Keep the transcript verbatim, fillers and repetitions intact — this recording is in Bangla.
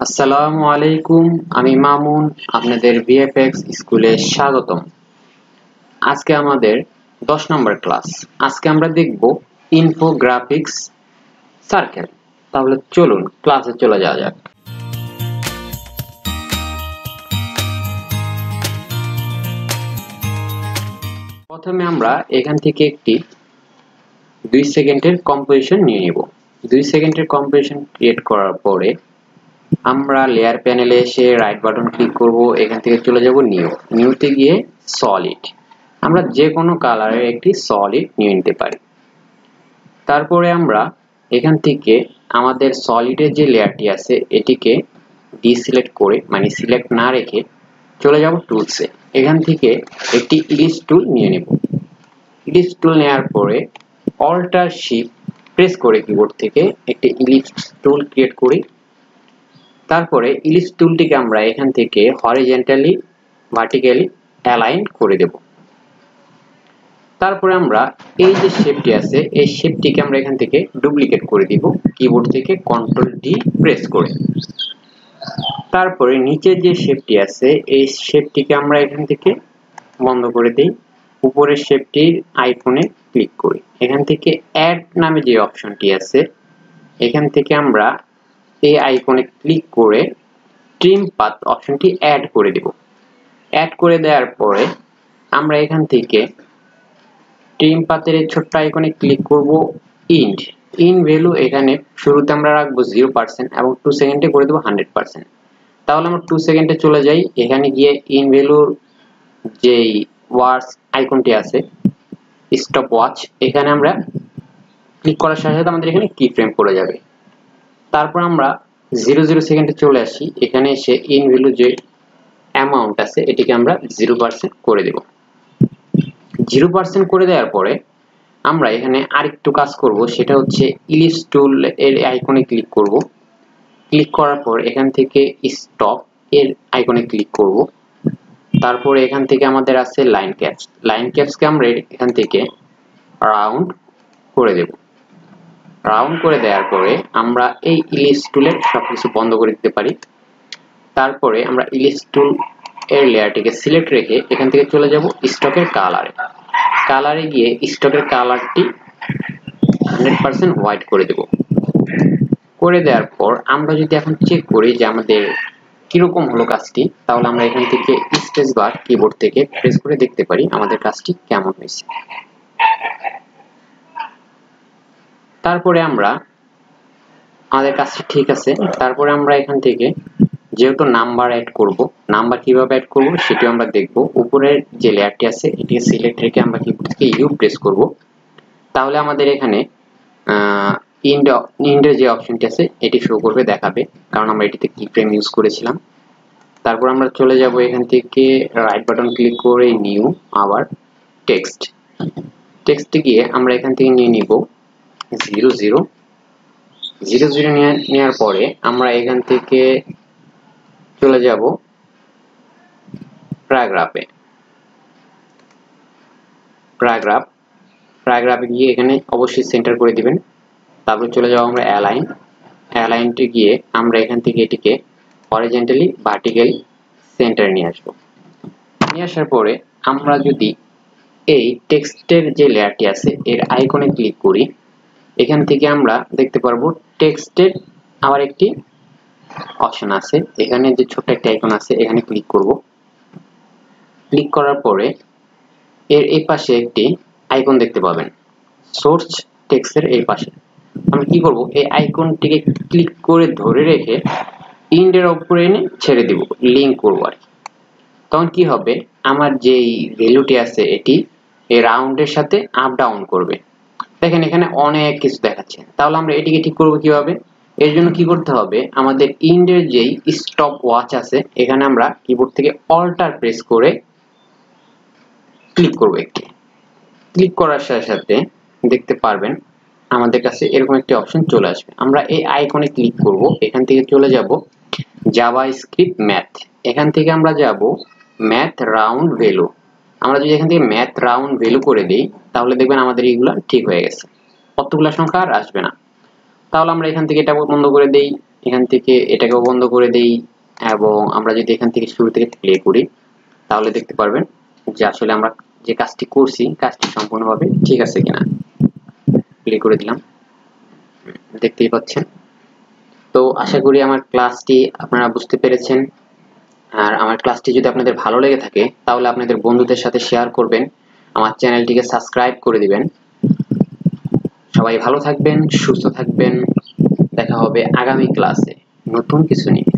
আসসালামু আলাইকুম, আমি মামুন আপনাদের ভিএফএক্স স্কুলে স্বাগতম। আজকে আমাদের দশ নম্বর ক্লাস। আজকে আমরা দেখব ইনফোগ্রাফিক্স সার্কেল। তাহলে চলুন ক্লাসে চলে যাওয়া যাক। প্রথমে আমরা এখান থেকে একটি দুই সেকেন্ডের কম্পোজিশন নিয়ে নিব। দুই সেকেন্ডের কম্পোজিশন ক্রিয়েট করার পরে আমরা লেয়ার প্যানেলে এসে রাইট বাটন ক্লিক করব। এখান থেকে চলে যাব নিউ। নিউতে গিয়ে সলিড, আমরা যে কোনো কালারের একটি সলিড নিয়ে নিতে পারি। তারপরে আমরা এখান থেকে আমাদের সলিডের যে লেয়ারটি আছে এটিকে ডিসিলেক্ট করে, মানে সিলেক্ট না রেখে চলে যাব টুলসে। এখান থেকে একটি ইলিশ টুল নিয়ে নেব। ইলিশ টুল নেওয়ার পরে অল্টার শিফট প্রেস করে কিবোর্ড থেকে একটি ইলিশ টুল ক্রিয়েট করি। তারপরে ইলিশ টুলটিকে আমরা এখান থেকে হরিজন্টালি ভার্টিক্যালি অ্যালাইন করে দেব। তারপরে আমরা এই যে শেপটি আছে এই শেপটিকে আমরা এখান থেকে ডুপ্লিকেট করে দিব কিবোর্ড থেকে কন্ট্রোল ডি প্রেস করে। তারপরে নিচের যে শেপটি আছে এই শেপটিকে আমরা এখান থেকে বন্ধ করে দেই। উপরের শেপটির আইকনে ক্লিক করি। এখান থেকে অ্যাড নামে যে অপশনটি আছে এখান থেকে আমরা এই আইকনে ক্লিক করে ট্রিম পাথ অপশনটি অ্যাড করে দেব। অ্যাড করে দেওয়ার পরে আমরা এখান থেকে ট্রিম পাথের এই ছোট্ট আইকনে ক্লিক করব। ইন্ড ইন ভ্যালু এখানে শুরুতে আমরা রাখবো জিরো পার্সেন্ট এবং টু সেকেন্ডে করে দেবো হান্ড্রেড পার্সেন্ট। তাহলে আমরা টু সেকেন্ডে চলে যাই। এখানে গিয়ে ইন ভ্যালুর যেই ওয়াচ আইকনটি আছে স্টপ ওয়াচ, এখানে আমরা ক্লিক করার সাথে সাথে আমাদের এখানে কি ফ্রেম পড়ে যাবে। তারপর আমরা জিরো জিরো সেকেন্ডে চলে আসি। এখানে এসে ইন ভ্যালু যে অ্যামাউন্ট আছে এটিকে আমরা জিরো পার্সেন্ট করে দেব। জিরো পার্সেন্ট করে দেওয়ার পরে আমরা এখানে আরেকটু কাজ করব, সেটা হচ্ছে ইলিশ টুল এর আইকনে ক্লিক করব। ক্লিক করার পর এখান থেকে স্টপ এর আইকনে ক্লিক করব। তারপরে এখান থেকে আমাদের আছে লাইন ক্যাপস। লাইন ক্যাপসকে আমরা এখান থেকে রাউন্ড করে দেব। রাউন্ড করে দেওয়ার পরে আমরা এই ইলিশ টুলের সবকিছু বন্ধ করে দিতে পারি। তারপরে আমরা ইলিশ টুল এর লেয়ারটিকে সিলেক্ট রেখে এখান থেকে চলে যাব স্টকের কালারে। কালারে গিয়ে স্টকের কালারটি হান্ড্রেড পার্সেন্ট হোয়াইট করে দেব। করে দেওয়ার পর আমরা যদি এখন চেক করি যে আমাদের কিরকম হলো কাজটি, তাহলে আমরা এখান থেকে স্পেস বার কিবোর্ড থেকে প্রেস করে দেখতে পারি আমাদের কাজটি কেমন হয়েছে। তারপরে আমরা আমাদের কাজটি ঠিক আছে। তারপরে আমরা এখান থেকে যেহেতু নাম্বার অ্যাড করব, নাম্বার কিভাবে অ্যাড করব সেটি আমরা দেখব। উপরের যে লেয়ারটি আছে এটিকে সিলেক্ট রেখে আমরা কিবোর্ড থেকে ইউ প্রেস করব। তাহলে আমাদের এখানে ইন্ড ইন্ডের যে অপশনটি আছে এটি শো করবে, দেখাবে, কারণ আমরা এটিতে কি ফ্রেম ইউজ করেছিলাম। তারপর আমরা চলে যাব এখান থেকে রাইট বাটন ক্লিক করে নিউ, আবার টেক্সট। টেক্সটে গিয়ে আমরা এখান থেকে নিয়ে নিব জিরো জিরো জিরো জিরো নেওয়ার পরে আমরা এখান থেকে চলে যাব প্যারাগ্রাফে। প্যারাগ্রাফ প্যারাগ্রাফে গিয়ে এখানে অবশ্যই সেন্টার করে দিবেন। তারপর চলে যাব আমরা অ্যালাইন। অ্যালাইনটি গিয়ে আমরা এখান থেকে এটিকে হরিজন্টালি ভার্টিক্যালি সেন্টারে নিয়ে আসবো। নিয়ে আসার পরে আমরা যদি এই টেক্সটের যে লেয়ারটি আছে এর আইকনে ক্লিক করি, এখান থেকে আমরা দেখতে পারবো টেক্সটের আবার একটি অপশন আছে। এখানে যে ছোট একটা আইকন আছে এখানে ক্লিক করব। ক্লিক করার পরে এর এই পাশে একটি আইকন দেখতে পাবেন সোর্স টেক্সটের এই পাশে। আমরা কি করব, এই আইকনটিকে ক্লিক করে ধরে রেখে ইন্ডের উপরে এনে ছেড়ে দিব, লিংক করব আর কি। তখন কি হবে, আমার যেই ভ্যালুটি আছে এটি এই রাউন্ডের সাথে আপ ডাউন করবে। দেখেন এখানে অনেক কিছু দেখাচ্ছে। তাহলে আমরা এটিকে ঠিক করব কিভাবে? এর জন্য কি করতে হবে, আমাদের ইন্ডের যেই স্টপ ওয়াচ আছে এখানে আমরা কিবোর্ড থেকে অল্টার প্রেস করে ক্লিক করব। একটি ক্লিক করার সাথে সাথে দেখতে পারবেন আমাদের কাছে এরকম একটি অপশন চলে আসবে। আমরা এই আইকনে ক্লিক করব। এখান থেকে চলে যাব জাভাস্ক্রিপ্ট ম্যাথ। এখান থেকে আমরা যাব ম্যাথ রাউন্ড ভ্যালু। আমরা যদি এখান থেকে ম্যাথ রাউন্ড ভ্যালু করে দিই তাহলে দেখবেন আমাদের এইগুলা ঠিক হয়ে গেছে, কতগুলো সংখ্যা আর আসবে না। তাহলে আমরা এখান থেকে এটা বন্ধ করে দেই। এখান থেকে এটাকেও বন্ধ করে দেই এবং আমরা যদি এখান থেকে শুরু থেকে প্লে করি তাহলে দেখতে পারবেন যে আসলে আমরা যে কাজটি করছি কাজটি সম্পূর্ণভাবে ঠিক আছে কিনা। প্লে করে দিলাম, দেখতেই পাচ্ছেন। তো আশা করি আমার ক্লাসটি আপনারা বুঝতে পেরেছেন। আর আমার ক্লাসটি যদি আপনাদের ভালো লেগে থাকে তাহলে আপনাদের বন্ধুদের সাথে শেয়ার করবেন, আমার চ্যানেলটিকে সাবস্ক্রাইব করে দিবেন। সবাই ভালো থাকবেন, সুস্থ থাকবেন। দেখা হবে আগামী ক্লাসে নতুন কিছু নিয়ে।